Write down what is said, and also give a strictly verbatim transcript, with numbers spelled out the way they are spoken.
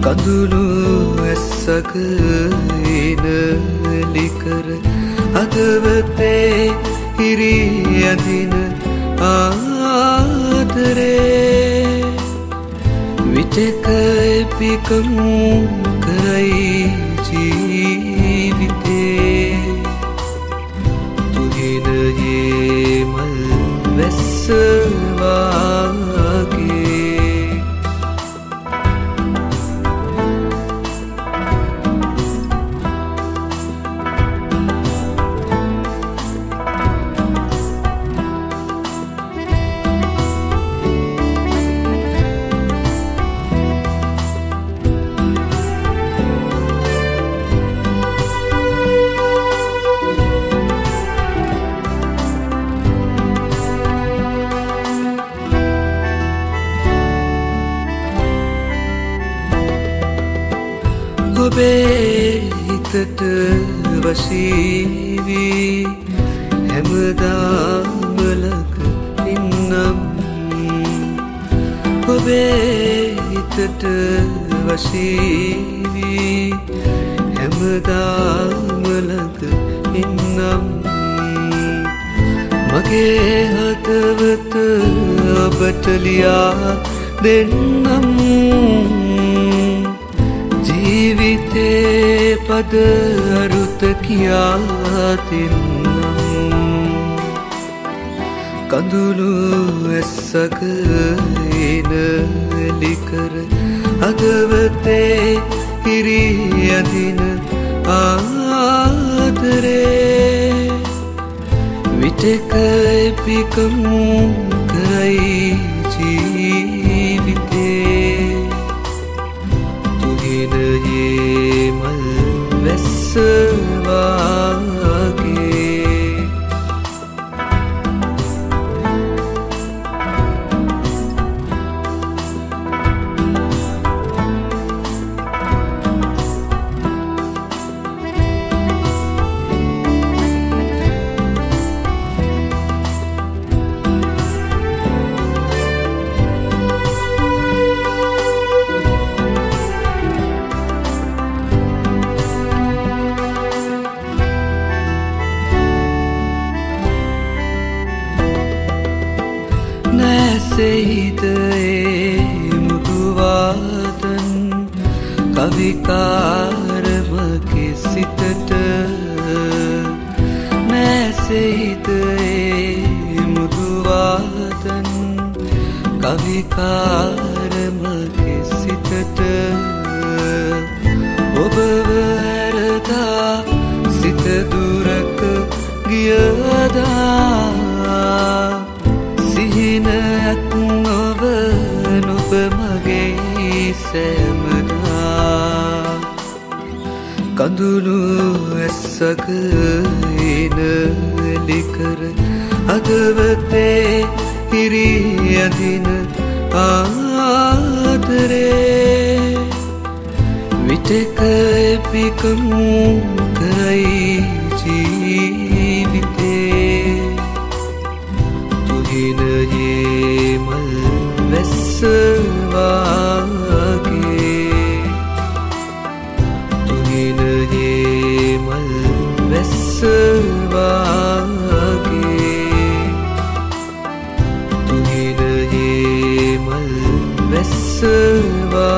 කඳුළු ඇස්සක එනලි කර හදවතේ හිරි ඇඳින ආදරේ විටක එපිකම් කරයි ජීවිතේ තුහිනයේ මල් වැස්ස වාගේ ඔබේ හිතට වශී වී හැමදාම ළඟ ඉන්නම් ඔබේ හිතට වශී වී හැමදාම ළඟ ඉන්නම් මගේ හදවත ඔබට ලියා දෙන්නම් ජීවිතේ පද අරුත කියා දෙන්නම් කඳුළු ඇස්සක එනලි කර හදවතේ හිරි ඇඳින ආදරේ විටක එපිකම් කරයි ජීවිතේ තුහිනයේ මල් වැස්ස වාගේ නැසෙයිද ඒ මුදුවාදන් කවිකාරමගේ සිතට නැසෙයිද ඒ මුදුවාදන් කවිකාරමගේ සිතට ඔබව ඇරදා සිත දුරක ගියදා සිහිනයක් නොව නුඹ මගේ සෑමදා කඳුළු ඇස්සක එනලි කර හදවතේ හිරි ඇඳින ආදරේ විටක එපිකම් කරයි ජීවිතේ තුහිනයේ මල් වැස්ස වාගේ තුහිනයේ මල් වැස්ස වාගේ තුහිනයේ මල් වැස්ස වාගේ